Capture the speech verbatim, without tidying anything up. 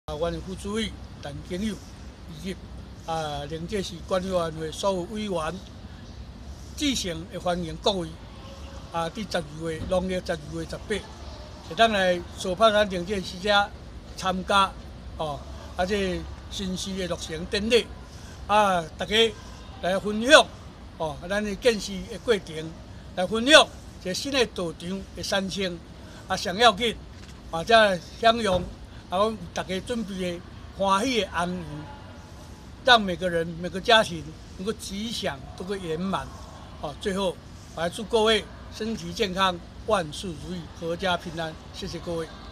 啊，阮的副主委陈景佑以及啊，另届市管理委员会所有委员，致诚会欢迎各位啊，伫十二月农历十二月十八，会当来所拍咱另届市遮参加哦，啊，这新市的落成典礼啊，大家来分享哦，咱的建市的过程，来分享一个新的道场的产生啊，上要紧啊，才享用啊，阮大家准备的欢喜的安宁。让每个人、每个家庭能够吉祥、都够圆满。好，最后我还祝各位身体健康、万事如意、阖家平安。谢谢各位。